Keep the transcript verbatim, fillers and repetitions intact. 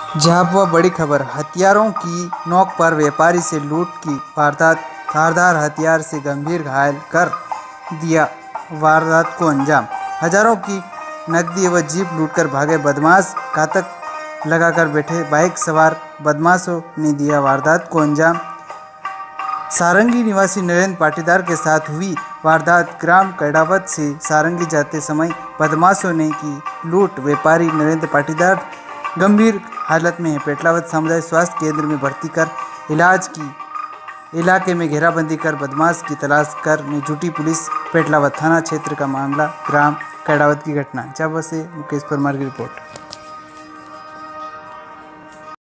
झाबुआ बड़ी खबर, हथियारों की नोक पर व्यापारी से लूट की वारदात, धारदार हथियार से गंभीर घायल कर दिया वारदात को अंजाम। हजारों की नकदी व जीप लूटकर भागे बदमाश, घातक लगाकर बैठे बाइक सवार बदमाशों ने दिया वारदात को अंजाम। सारंगी निवासी नरेंद्र पाटीदार के साथ हुई वारदात। ग्राम कैडावत से सारंगी जाते समय बदमाशों ने की लूट। व्यापारी नरेंद्र पाटीदार गंभीर हालत में है। पेटलावत सामुदायिक स्वास्थ्य केंद्र में भर्ती कर इलाज की। इलाके में घेराबंदी कर बदमाश की तलाश करने जुटी पुलिस। पेटलावत थाना क्षेत्र का मामला, ग्राम कैडावत की घटना। झाबुआ से मुकेश परमार की रिपोर्ट।